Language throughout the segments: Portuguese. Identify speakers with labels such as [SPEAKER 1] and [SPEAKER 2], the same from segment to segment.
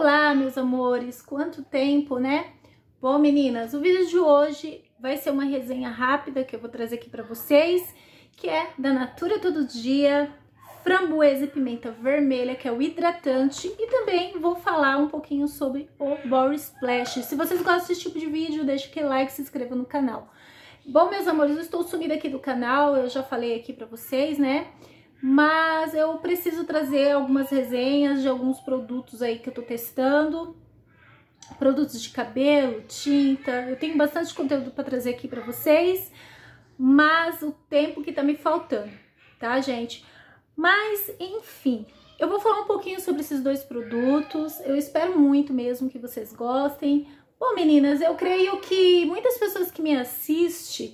[SPEAKER 1] Olá, meus amores, quanto tempo, né? Bom, meninas, o vídeo de hoje vai ser uma resenha rápida que eu vou trazer aqui pra vocês, que é da Natura Todo Dia, framboesa e pimenta vermelha, que é o hidratante, e também vou falar um pouquinho sobre o Body Splash. Se vocês gostam desse tipo de vídeo, deixa aquele like e se inscreva no canal. Bom, meus amores, eu estou sumida aqui do canal, eu já falei aqui pra vocês, né? Mas eu preciso trazer algumas resenhas de alguns produtos aí que eu tô testando. Produtos de cabelo, tinta, eu tenho bastante conteúdo para trazer aqui para vocês, mas o tempo que tá me faltando, tá, gente? Mas, enfim, eu vou falar um pouquinho sobre esses dois produtos, eu espero muito mesmo que vocês gostem. Bom, meninas, eu creio que muitas pessoas que me assistem,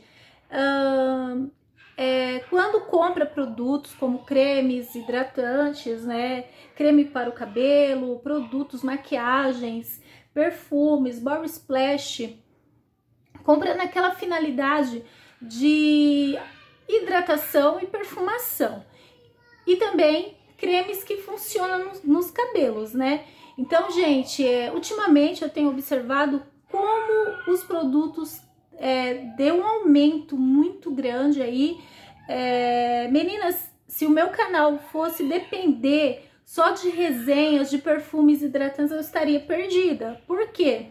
[SPEAKER 1] quando compra produtos como cremes, hidratantes, né, creme para o cabelo, produtos, maquiagens, perfumes, body splash, compra naquela finalidade de hidratação e perfumação. E também cremes que funcionam nos cabelos, né? Então, gente, ultimamente eu tenho observado como os produtos deu um aumento muito grande aí. Meninas, se o meu canal fosse depender só de resenhas de perfumes hidratantes, eu estaria perdida. Por quê?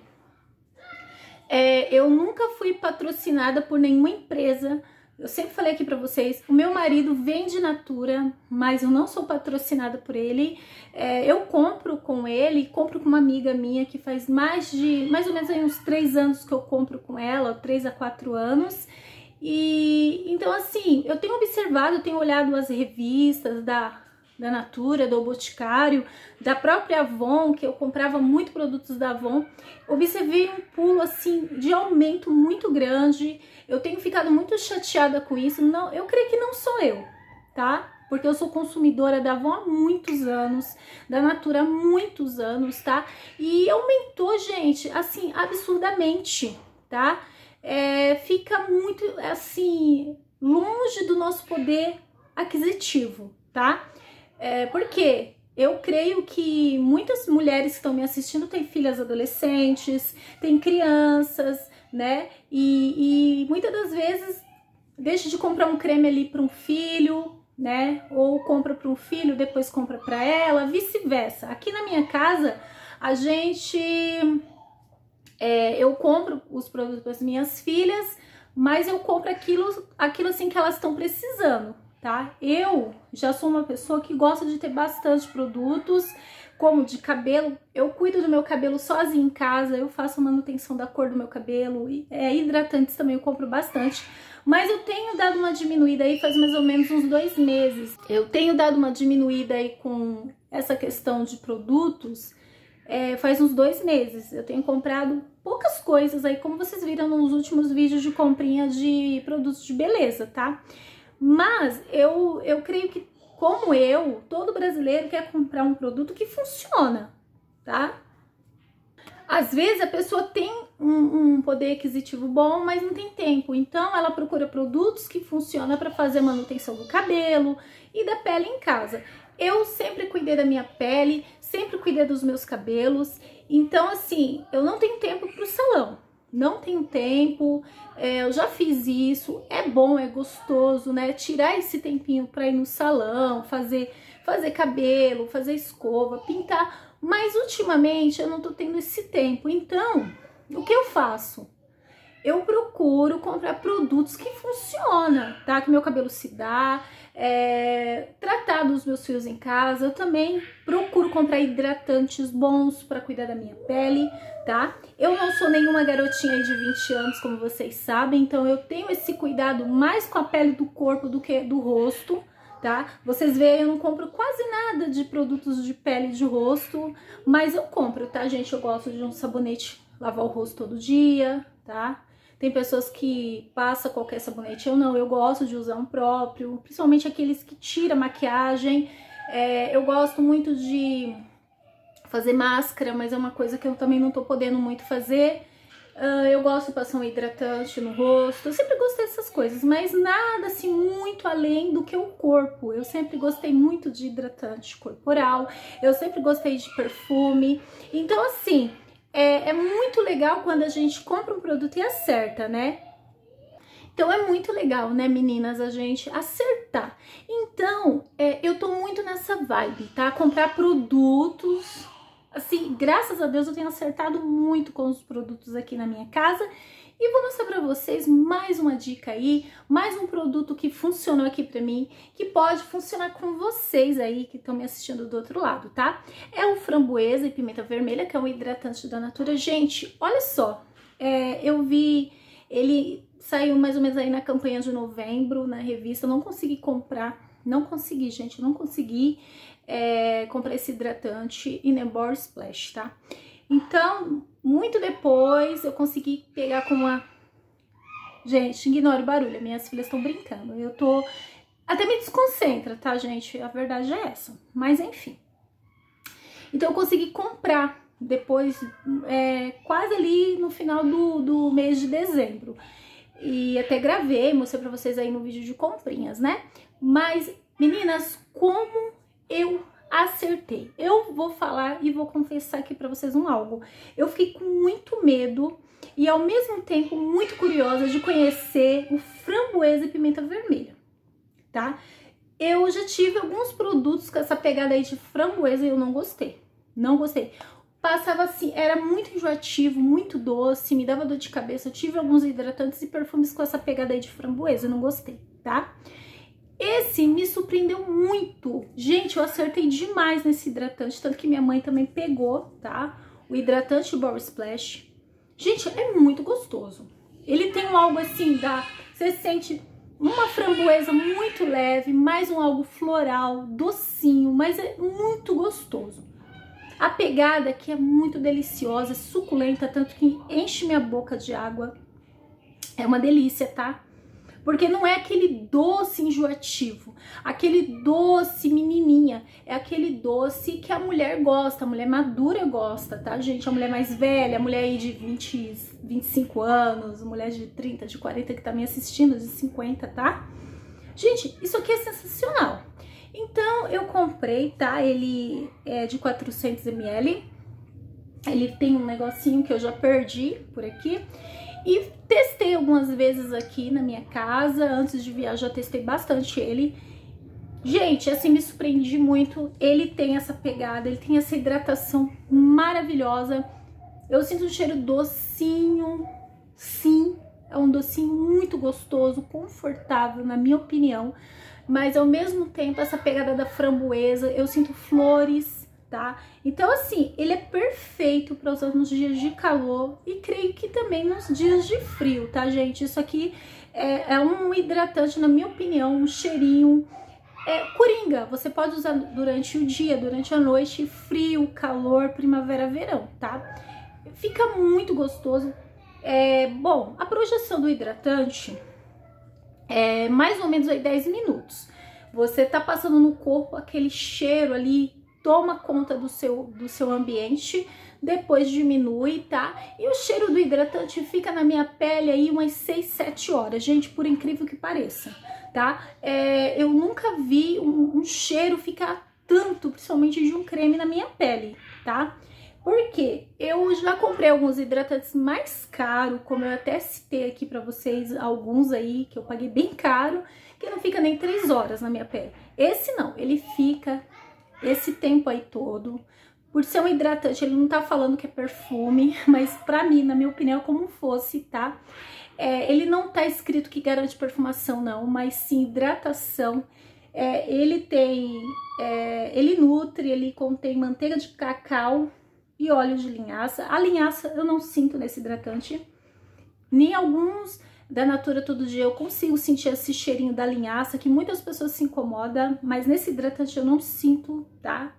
[SPEAKER 1] Eu nunca fui patrocinada por nenhuma empresa. Eu sempre falei aqui pra vocês, o meu marido vende Natura, mas eu não sou patrocinada por ele. Eu compro com ele, compro com uma amiga minha que faz mais ou menos aí uns 3 anos que eu compro com ela, 3 a 4 anos. E então, assim, eu tenho observado, eu tenho olhado as revistas da Natura, do Boticário, da própria Avon, que eu comprava muito produtos da Avon. Observei um pulo assim de aumento muito grande. Eu tenho ficado muito chateada com isso. Não, eu creio que não sou eu, tá? Porque eu sou consumidora da Avon há muitos anos, da Natura há muitos anos, tá? E aumentou, gente, assim, absurdamente, tá? Fica muito, assim, longe do nosso poder aquisitivo, tá? Porque eu creio que muitas mulheres que estão me assistindo têm filhas adolescentes, têm crianças, né? E muitas das vezes deixa de comprar um creme ali para um filho, né? Ou compra para um filho, depois compra para ela, vice-versa. Aqui na minha casa, a gente... eu compro os produtos para as minhas filhas, mas eu compro aquilo assim que elas estão precisando, tá? Eu já sou uma pessoa que gosta de ter bastante produtos, como de cabelo. Eu cuido do meu cabelo sozinha em casa, eu faço a manutenção da cor do meu cabelo, hidratantes também eu compro bastante, mas eu tenho dado uma diminuída aí faz mais ou menos uns 2 meses. Eu tenho dado uma diminuída aí com essa questão de produtos, faz uns 2 meses. Eu tenho comprado poucas coisas aí, como vocês viram nos últimos vídeos de comprinha de produtos de beleza, tá? Mas eu creio que, como todo brasileiro quer comprar um produto que funciona, tá? Às vezes a pessoa tem um poder aquisitivo bom, mas não tem tempo. Então ela procura produtos que funcionam para fazer a manutenção do cabelo e da pele em casa. Eu sempre cuidei da minha pele, sempre cuidei dos meus cabelos. Então, assim, eu não tenho tempo pro salão. Não tenho tempo, eu já fiz isso, é bom, é gostoso, né? Tirar esse tempinho pra ir no salão, fazer cabelo, fazer escova, pintar. Mas ultimamente eu não tô tendo esse tempo. Então, o que eu faço? Eu procuro comprar produtos que funcionam, tá? Que meu cabelo se dá, tratar dos meus fios em casa. Eu também procuro comprar hidratantes bons para cuidar da minha pele, tá? Eu não sou nenhuma garotinha aí de 20 anos, como vocês sabem, então eu tenho esse cuidado mais com a pele do corpo do que do rosto, tá? Vocês veem, eu não compro quase nada de produtos de pele de rosto, mas eu compro, tá, gente? Eu gosto de um sabonete, lavar o rosto todo dia, tá? Tem pessoas que passam qualquer sabonete, eu não, eu gosto de usar um próprio, principalmente aqueles que tiram maquiagem. Eu gosto muito de fazer máscara, mas é uma coisa que eu também não tô podendo muito fazer. Eu gosto de passar um hidratante no rosto, eu sempre gostei dessas coisas, mas nada assim muito além do que o corpo. Eu sempre gostei muito de hidratante corporal, eu sempre gostei de perfume. Então assim, é muito legal quando a gente compra um produto e acerta, né? Então é muito legal, né, meninas, a gente acertar. Então, eu tô muito nessa vibe, tá? Comprar produtos. Assim, graças a Deus eu tenho acertado muito com os produtos aqui na minha casa. E vou mostrar pra vocês mais uma dica aí, mais um produto que funcionou aqui pra mim, que pode funcionar com vocês aí que estão me assistindo do outro lado, tá? É o framboesa e pimenta vermelha, que é um hidratante da Natura. Gente, olha só, eu vi, ele saiu mais ou menos aí na campanha de novembro, na revista, eu não consegui comprar, não consegui, gente, não consegui comprar esse hidratante Inebor Splash, tá? Então, muito depois eu consegui pegar com uma... Gente, ignore o barulho, minhas filhas estão brincando, eu tô... Até me desconcentra, tá, gente? A verdade é essa, mas enfim. Então eu consegui comprar depois, quase ali no final do mês de dezembro. E até gravei, mostrei pra vocês aí no vídeo de comprinhas, né? Mas, meninas, como eu acertei. Eu vou falar e vou confessar aqui pra vocês algo. Eu fiquei com muito medo e ao mesmo tempo muito curiosa de conhecer o framboesa e pimenta vermelha, tá? Eu já tive alguns produtos com essa pegada aí de framboesa e eu não gostei. Não gostei. Passava assim, era muito enjoativo, muito doce, me dava dor de cabeça. Eu tive alguns hidratantes e perfumes com essa pegada aí de framboesa, eu não gostei, tá? Esse me surpreendeu muito. Gente, eu acertei demais nesse hidratante, tanto que minha mãe também pegou, tá? O hidratante Body Splash. Gente, é muito gostoso. Ele tem algo assim, você sente uma framboesa muito leve, mais um algo floral, docinho, mas é muito gostoso. A pegada aqui é muito deliciosa, suculenta, tanto que enche minha boca de água. É uma delícia, tá? Porque não é aquele doce enjoativo, aquele doce menininha, é aquele doce que a mulher gosta, a mulher madura gosta, tá, gente? A mulher mais velha, a mulher aí de 20, 25 anos, a mulher de 30, de 40 que tá me assistindo, de 50, tá? Gente, isso aqui é sensacional. Então, eu comprei, tá? Ele é de 400 ml. Ele tem um negocinho que eu já perdi por aqui. E testei algumas vezes aqui na minha casa. Antes de viajar, testei bastante ele. Gente, assim, me surpreendi muito. Ele tem essa pegada, ele tem essa hidratação maravilhosa. Eu sinto um cheiro docinho. Sim, é um docinho muito gostoso, confortável, na minha opinião. Mas ao mesmo tempo essa pegada da framboesa, eu sinto flores, tá? Então assim, ele é perfeito para usar nos dias de calor e creio que também nos dias de frio, tá, gente? Isso aqui é um hidratante, na minha opinião, um cheirinho coringa. Você pode usar durante o dia, durante a noite, frio, calor, primavera, verão, tá? Fica muito gostoso. Bom, a projeção do hidratante é mais ou menos aí 10 minutos. Você tá passando no corpo aquele cheiro ali, toma conta do seu ambiente, depois diminui, tá? E o cheiro do hidratante fica na minha pele aí umas 6, 7 horas, gente, por incrível que pareça, tá? Eu nunca vi um cheiro ficar tanto, principalmente de um creme na minha pele, tá? Porque eu já comprei alguns hidratantes mais caros, como eu até citei aqui pra vocês, alguns aí que eu paguei bem caro, que não fica nem 3 horas na minha pele. Esse não, ele fica esse tempo aí todo. Por ser um hidratante, ele não tá falando que é perfume, mas pra mim, na minha opinião, é como fosse, tá? Ele não tá escrito que garante perfumação não, mas sim hidratação. Ele nutre, ele contém manteiga de cacau e óleo de linhaça. A linhaça eu não sinto nesse hidratante. Nem alguns da Natura Todo Dia eu consigo sentir esse cheirinho da linhaça, que muitas pessoas se incomodam, mas nesse hidratante eu não sinto, tá?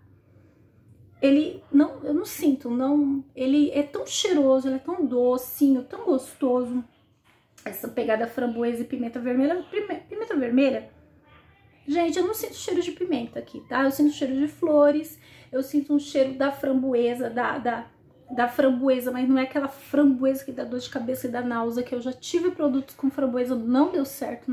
[SPEAKER 1] Eu não sinto, não. Ele é tão cheiroso, ele é tão docinho, tão gostoso. Essa pegada framboesa e pimenta vermelha. Pimenta vermelha, gente, eu não sinto cheiro de pimenta aqui, tá? Eu sinto cheiro de flores, eu sinto um cheiro da framboesa,
[SPEAKER 2] da framboesa, mas não é aquela framboesa que dá dor de cabeça e dá náusea, que eu já tive produtos com framboesa, não deu certo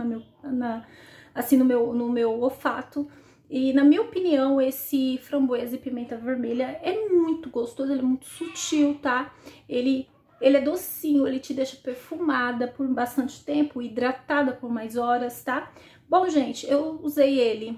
[SPEAKER 2] assim, no meu olfato. E na minha opinião, esse framboesa e pimenta vermelha é muito gostoso, ele é muito sutil, tá? Ele é docinho, ele te deixa perfumada por bastante tempo, hidratada por mais horas, tá? Bom, gente, eu usei ele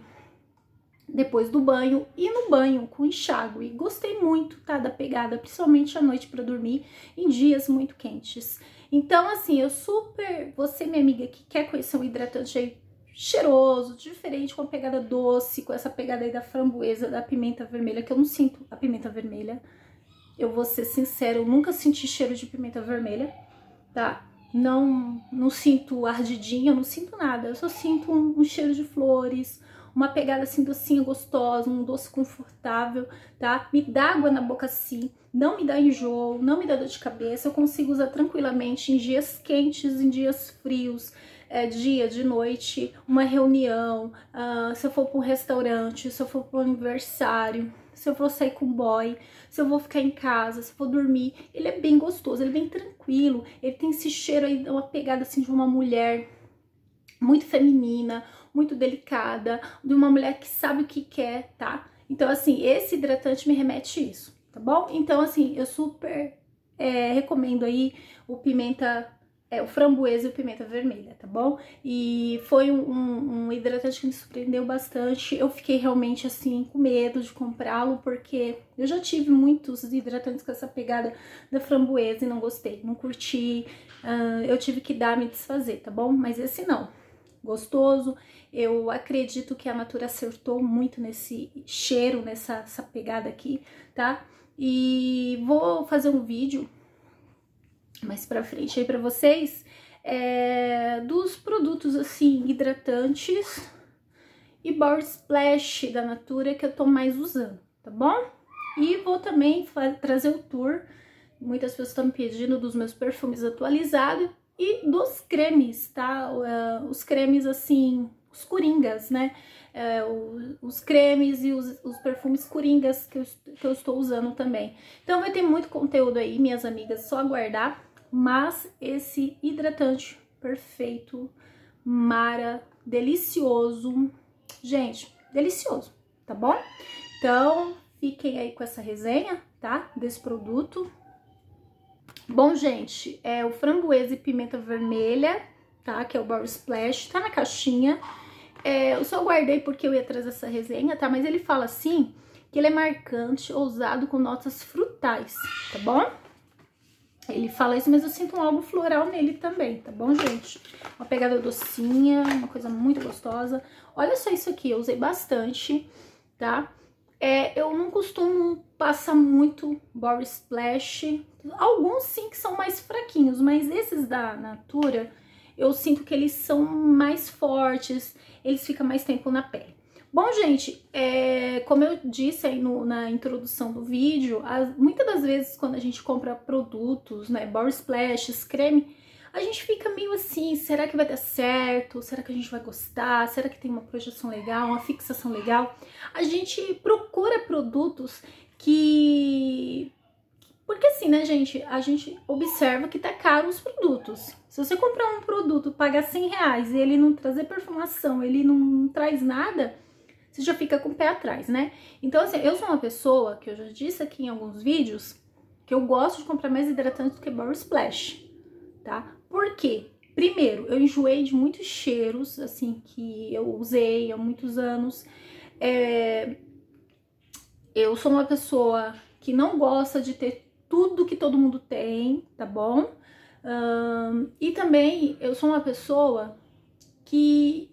[SPEAKER 2] depois do banho e no banho com enxágue. E gostei muito, tá, da pegada, principalmente à noite para dormir em dias muito quentes. Então, assim, você, minha amiga, que quer conhecer um hidratante aí cheiroso, diferente, com a pegada doce, com essa pegada aí da framboesa, da pimenta vermelha, que eu não sinto a pimenta vermelha. Eu vou ser sincera, eu nunca senti cheiro de pimenta vermelha, tá? Não sinto ardidinha, eu não sinto nada. Eu só sinto um cheiro de flores, uma pegada assim docinha, gostosa, um doce confortável, tá? Me dá água na boca assim, não me dá enjoo, não me dá dor de cabeça. Eu consigo usar tranquilamente em dias quentes, em dias frios, dia, de noite, uma reunião, se eu for para um restaurante, se eu for para um aniversário, se eu for sair com boy, se eu vou ficar em casa, se eu for dormir. Ele é bem gostoso, ele é bem tranquilo, ele tem esse cheiro aí, uma pegada assim de uma mulher muito feminina, muito delicada, de uma mulher que sabe o que quer, tá? Então, assim, esse hidratante me remete a isso, tá bom? Então, assim, eu super recomendo aí o o framboesa e o pimenta vermelha, tá bom? E foi um hidratante que me surpreendeu bastante. Eu fiquei realmente, assim, com medo de comprá-lo, porque eu já tive muitos hidratantes com essa pegada da framboesa e não gostei, não curti. Eu tive que me desfazer, tá bom? Mas esse não. Gostoso, eu acredito que a Natura acertou muito nesse cheiro, nessa pegada aqui, tá? E vou fazer um vídeo mais pra frente aí pra vocês dos produtos assim, hidratantes e Body Splash da Natura que eu tô mais usando, tá bom? E vou também trazer o tour, muitas pessoas estão me pedindo dos meus perfumes atualizados e dos cremes, tá? Os cremes assim, os coringas, né? Os cremes e os perfumes coringas que eu estou usando também. Então vai ter muito conteúdo aí, minhas amigas, só aguardar. Mas esse hidratante perfeito, delicioso, gente, delicioso, tá bom? Então fiquem aí com essa resenha, tá? Desse produto. Bom, gente, o framboesa e pimenta vermelha, tá? Que é o Body Splash, tá na caixinha. Eu só guardei porque eu ia trazer essa resenha, tá? Mas ele fala assim, que ele é marcante, ousado, com notas frutais, tá bom? Ele fala isso, mas eu sinto algo floral nele também, tá bom, gente? Uma pegada docinha, uma coisa muito gostosa. Olha só isso aqui, eu usei bastante, tá? Eu não costumo passar muito Body Splash. Alguns sim que são mais fraquinhos, mas esses da Natura, eu sinto que eles são mais fortes, eles ficam mais tempo na pele. Bom, gente, como eu disse aí na introdução do vídeo, muitas das vezes quando a gente compra produtos, né, Body Splashes, creme, a gente fica meio assim, será que vai dar certo? Será que a gente vai gostar? Será que tem uma projeção legal, uma fixação legal? A gente procura produtos porque assim, né, gente, a gente observa que tá caro os produtos. Se você comprar um produto, pagar R$100 e ele não trazer perfumação, ele não traz nada, você já fica com o pé atrás, né? Então, assim, eu sou uma pessoa, que eu já disse aqui em alguns vídeos, que eu gosto de comprar mais hidratante do que Body Splash, tá? Por quê? Primeiro, eu enjoei de muitos cheiros, assim, que eu usei há muitos anos. Eu sou uma pessoa que não gosta de ter tudo que todo mundo tem, tá bom? E também, eu sou uma pessoa que...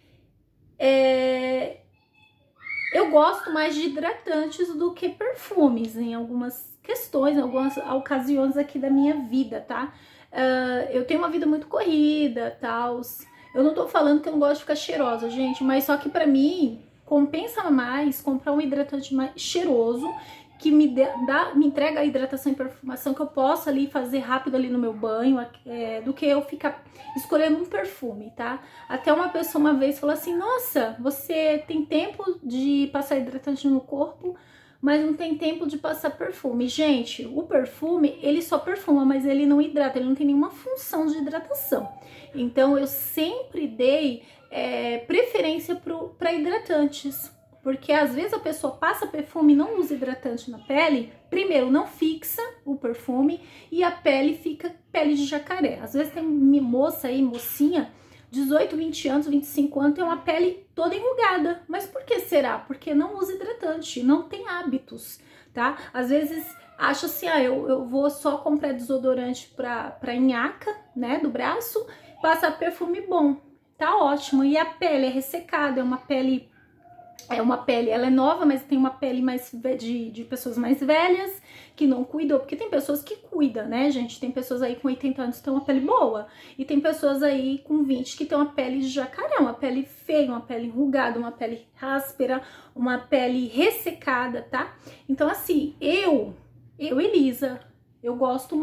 [SPEAKER 2] eu gosto mais de hidratantes do que perfumes em algumas questões, em algumas ocasiões aqui da minha vida, tá? Eu tenho uma vida muito corrida, tal. Eu não tô falando que eu não gosto de ficar cheirosa, gente, mas só que pra mim compensa mais comprar um hidratante mais cheiroso, que me entrega a hidratação e perfumação que eu possa ali fazer rápido ali no meu banho, do que eu ficar escolhendo um perfume, tá? Até uma pessoa uma vez falou assim, nossa, você tem tempo de passar hidratante no corpo,
[SPEAKER 1] mas não tem tempo de passar perfume. Gente, o perfume, ele só perfuma, mas ele não hidrata, ele não tem nenhuma função de hidratação. Então, eu sempre dei preferência para hidratantes, porque às vezes a pessoa passa perfume e não usa hidratante na pele. Primeiro, não fixa o perfume e a pele fica pele de jacaré. Às vezes tem moça aí, mocinha, 18, 20 anos, 25 anos, tem uma pele toda enrugada. Mas por que será? Porque não usa hidratante, não tem hábitos, tá? Às vezes acha assim, eu vou só comprar desodorante pra nhaca, né, do braço, passar perfume bom. Tá ótimo. E a pele é ressecada, é uma pele, ela é nova, mas tem uma pele mais de pessoas mais velhas que não cuidam, porque tem pessoas que cuidam, né, gente? Tem pessoas aí com 80 anos que tem uma pele boa, e tem pessoas aí com 20 que tem uma pele de jacaré, uma pele feia, uma pele enrugada, uma pele áspera, uma pele ressecada, tá? Então, assim, Elisa, eu gosto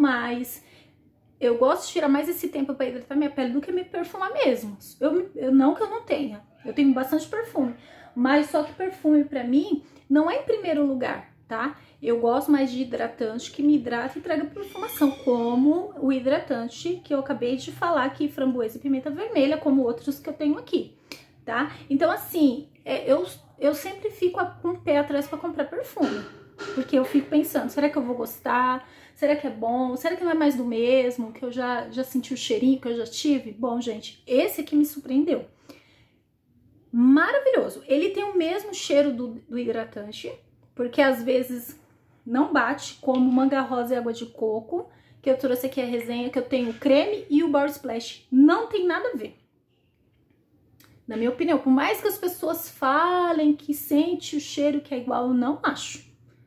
[SPEAKER 1] de tirar mais esse tempo para hidratar minha pele do que me perfumar mesmo. Não que eu não tenha, eu tenho bastante perfume, mas só que perfume pra mim não é em primeiro lugar, tá? Eu gosto mais de hidratante que me hidrata e traga perfumação, como o hidratante que eu acabei de falar aqui, framboesa e pimenta vermelha, como outros que eu tenho aqui, tá? Então, assim, eu sempre fico com o pé atrás para comprar perfume, porque eu fico pensando, será que eu vou gostar? Será que é bom? Será que não é mais do mesmo? Que eu já senti o cheirinho que eu já tive? Bom, gente, esse aqui me surpreendeu. Maravilhoso. Ele tem o mesmo cheiro do hidratante, porque às vezes não bate, como manga rosa e água de coco, que eu trouxe aqui a resenha, que eu tenho o creme e o Body Splash. Não tem nada a ver. Na minha opinião, por mais que as pessoas falem que sente o cheiro que é igual, eu não acho.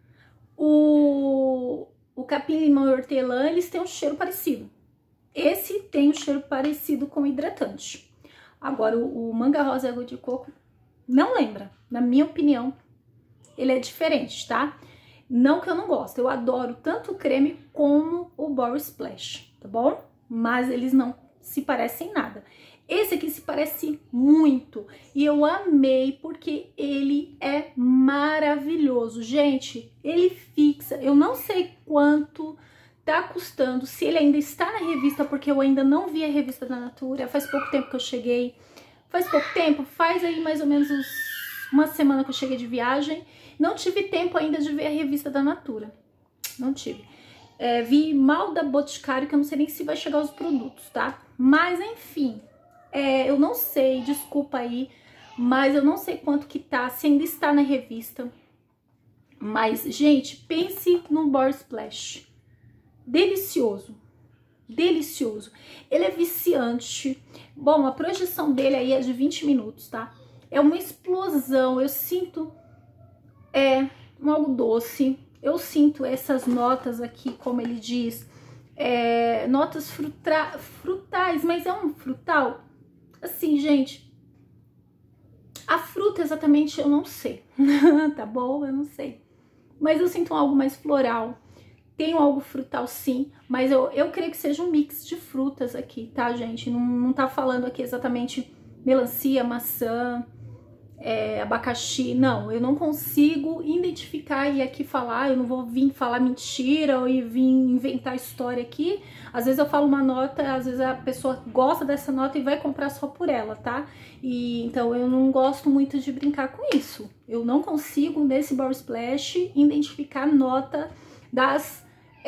[SPEAKER 1] O capim limão e hortelã, eles têm um cheiro parecido. Esse tem um cheiro parecido com o hidratante. Agora, o manga rosa e água de coco não lembra. Na minha opinião, ele é diferente, tá? Não que eu não gosto, eu adoro tanto o creme como o Body Splash, tá bom? Mas eles não se parecem nada. Esse aqui se parece muito e eu amei porque ele é maravilhoso. Gente, ele fixa, eu não sei quanto tá custando, se ele ainda está na revista, porque eu ainda não vi a revista da Natura, faz pouco tempo que eu cheguei. Faz pouco tempo, faz aí mais ou menos uma semana que eu cheguei de viagem. Não tive tempo ainda de ver a revista da Natura, não tive. Vi mal da Boticário, que eu não sei nem se vai chegar os produtos, tá? Mas enfim, eu não sei, desculpa aí, mas eu não sei quanto que tá, se ainda está na revista. Mas, gente, pense no Body Splash. Delicioso, delicioso. Ele é viciante. Bom, a projeção dele aí é de 20 minutos, tá? É uma explosão, eu sinto algo doce. Eu sinto essas notas aqui, como ele diz, notas frutais, mas é um frutal? Assim, gente, a fruta exatamente eu não sei, tá bom? Eu não sei. Mas eu sinto algo mais floral. Tem algo frutal sim, mas eu creio que seja um mix de frutas aqui, tá, gente? Não tá falando aqui exatamente melancia, maçã, abacaxi. Não, eu não consigo identificar e aqui falar, eu não vou vir falar mentira ou vir inventar história aqui. Às vezes eu falo uma nota, às vezes a pessoa gosta dessa nota e vai comprar só por ela, tá? E então eu não gosto muito de brincar com isso. Eu não consigo, nesse Body Splash, identificar a nota das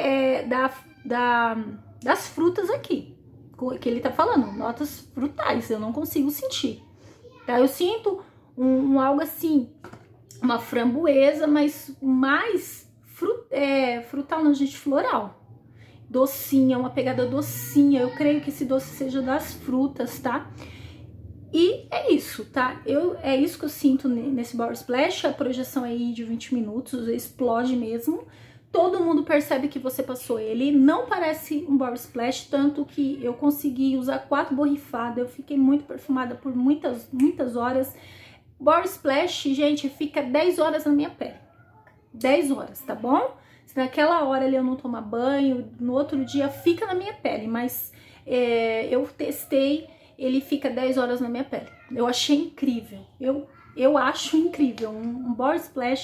[SPEAKER 1] frutas aqui, que ele tá falando, notas frutais, eu não consigo sentir, tá? Eu sinto algo assim, uma framboesa, mas mais frutal, não, gente, floral, docinha, uma pegada docinha, eu creio que esse doce seja das frutas, tá? E é isso, tá? É isso que eu sinto nesse Body Splash, a projeção aí de 20 minutos, explode mesmo. Todo mundo percebe que você passou ele, não parece um Body Splash, tanto que eu consegui usar 4 borrifadas, eu fiquei muito perfumada por muitas horas. Body Splash, gente, fica 10 horas na minha pele, 10 horas, tá bom? Se naquela hora ali eu não tomar banho, no outro dia fica na minha pele, mas eu testei, ele fica 10 horas na minha pele. Eu achei incrível, eu acho incrível, um Body Splash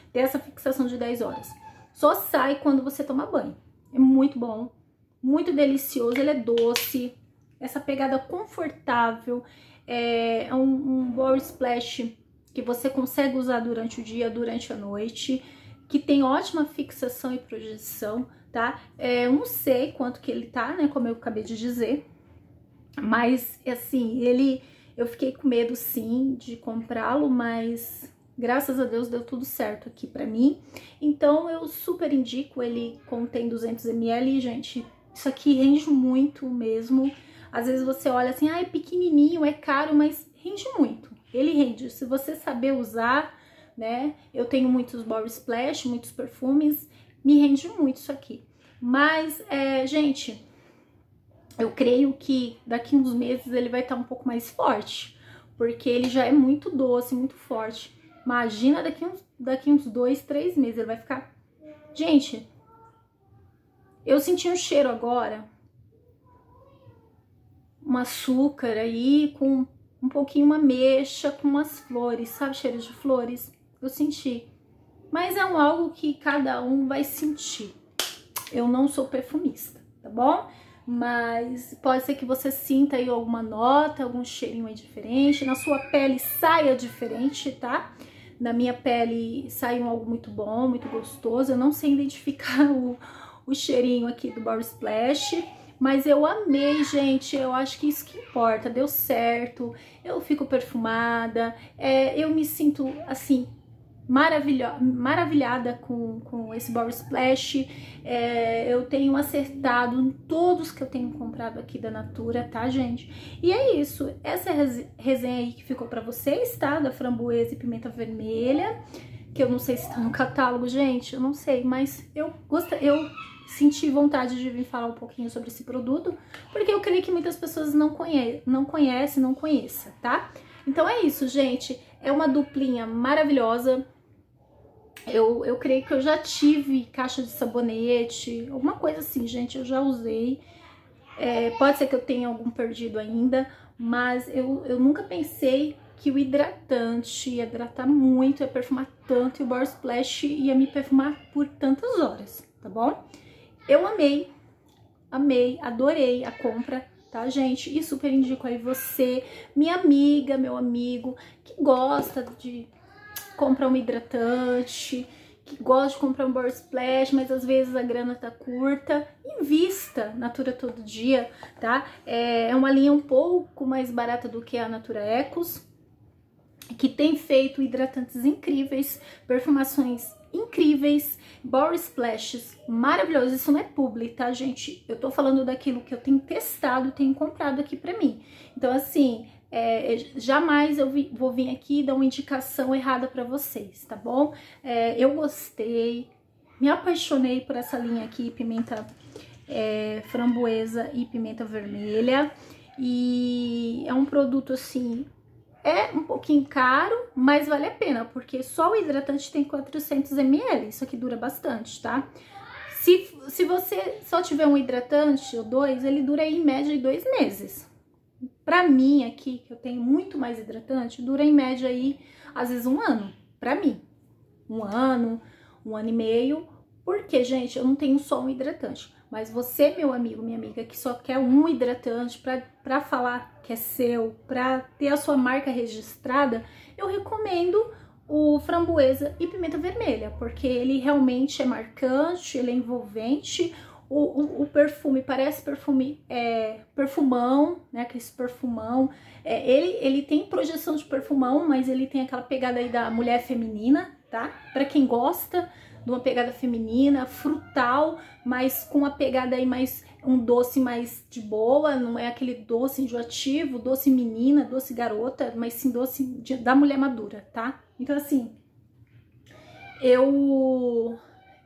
[SPEAKER 1] ter essa fixação de 10 horas. Só sai quando você toma banho. É muito bom, muito delicioso, ele é doce, essa pegada confortável, é um body splash que você consegue usar durante o dia, durante a noite, que tem ótima fixação e projeção, tá? Eu não sei quanto que ele tá, né, como eu acabei de dizer, mas, assim, eu fiquei com medo, sim, de comprá-lo, mas graças a Deus deu tudo certo aqui pra mim. Então, eu super indico, ele contém 200 ml, gente, isso aqui rende muito mesmo. Às vezes você olha assim, ah, é pequenininho, é caro, mas rende muito. Ele rende, se você saber usar, né? Eu tenho muitos body splash, muitos perfumes, me rende muito isso aqui. Mas, gente, eu creio que daqui uns meses ele vai estar um pouco mais forte, porque ele já é muito doce, muito forte. Imagina daqui uns 2, 3 meses ele vai ficar... Gente, eu senti um cheiro agora, um açúcar aí, com um pouquinho uma ameixa, com umas flores, sabe, cheiro de flores? Eu senti. Mas é algo que cada um vai sentir. Eu não sou perfumista, tá bom? Mas pode ser que você sinta aí alguma nota, algum cheirinho aí diferente, na sua pele saia diferente, tá? Na minha pele sai algo muito bom, muito gostoso. Eu não sei identificar o cheirinho aqui do Body Splash, mas eu amei, gente. Eu acho que isso que importa, deu certo, eu fico perfumada, eu me sinto assim maravilhada com esse Body Splash. Eu tenho acertado em todos que eu tenho comprado aqui da Natura, tá, gente? E é isso, essa resenha aí que ficou pra vocês, tá? Da framboesa e pimenta vermelha, que eu não sei se tá no catálogo, gente, eu não sei, mas eu senti vontade de vir falar um pouquinho sobre esse produto, porque eu creio que muitas pessoas não conheçam, tá? Então é isso, gente, é uma duplinha maravilhosa. Eu creio que eu já tive caixa de sabonete, alguma coisa assim, gente, eu já usei. Pode ser que eu tenha algum perdido ainda, mas eu nunca pensei que o hidratante ia hidratar muito, ia perfumar tanto, e o Body Splash ia me perfumar por tantas horas, tá bom? Eu amei, adorei a compra, tá, gente? E super indico aí você, minha amiga, meu amigo, que gosta de comprar um hidratante, que gosta de comprar um Body Splash, mas às vezes a grana tá curta, invista Natura Todo Dia, tá? É uma linha um pouco mais barata do que a Natura Ecos, que tem feito hidratantes incríveis, perfumações incríveis, Body Splashes maravilhosos. Isso não é publi, tá, gente? Eu tô falando daquilo que eu tenho testado, tenho comprado aqui pra mim. Então, assim, jamais eu vou vir aqui e dar uma indicação errada pra vocês, tá bom? Eu gostei, me apaixonei por essa linha aqui, pimenta framboesa e pimenta vermelha. E é um produto, assim, um pouquinho caro, mas vale a pena, porque só o hidratante tem 400 ml, isso aqui dura bastante, tá? Se você só tiver um hidratante ou dois, ele dura aí em média de 2 meses. Pra mim aqui, que eu tenho muito mais hidratante, dura em média aí, às vezes 1 ano, pra mim. 1 ano e meio, porque, gente, eu não tenho só um hidratante. Mas você, meu amigo, minha amiga, que só quer um hidratante pra falar que é seu, pra ter a sua marca registrada, eu recomendo o framboesa e pimenta vermelha, porque ele realmente é marcante, ele é envolvente, o perfume parece perfume, perfumão, né, aquele perfumão, ele tem projeção de perfumão, mas ele tem aquela pegada aí da mulher feminina, tá? Pra quem gosta de uma pegada feminina, frutal, mas com uma pegada aí mais, um doce mais de boa, não é aquele doce enjoativo, doce menina, doce garota, mas sim doce da mulher madura, tá? Então, assim, eu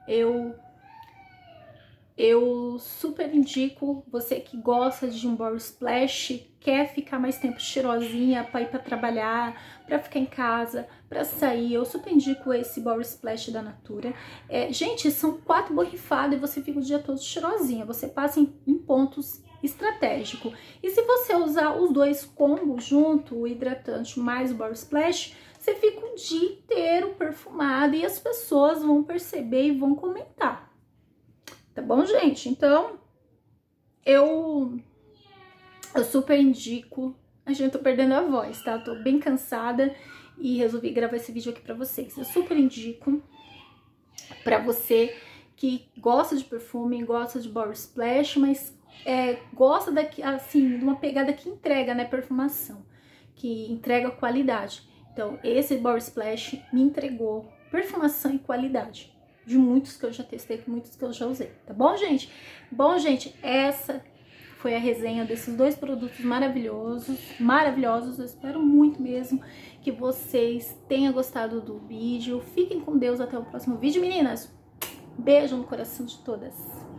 [SPEAKER 1] super indico, você que gosta de um Body Splash, quer ficar mais tempo cheirosinha pra ir pra trabalhar, pra ficar em casa, pra sair, eu super indico esse Body Splash da Natura. Gente, são 4 borrifadas e você fica o dia todo cheirosinha, você passa em pontos estratégicos. E se você usar os 2 combos junto, o hidratante mais o Body Splash, você fica o dia inteiro perfumada e as pessoas vão perceber e vão comentar. Tá bom, gente? Então, eu super indico. A gente, tô perdendo a voz, tá? Tô bem cansada e resolvi gravar esse vídeo aqui pra vocês. Eu super indico pra você que gosta de perfume, gosta de body splash, mas gosta assim, de uma pegada que entrega, né, perfumação, que entrega qualidade. Então, esse body splash me entregou perfumação e qualidade de muitos que eu já testei, muitos que eu já usei, tá bom, gente? Bom, gente, essa foi a resenha desses dois produtos maravilhosos. Eu espero muito mesmo que vocês tenham gostado do vídeo. Fiquem com Deus, até o próximo vídeo, meninas. Beijo no coração de todas.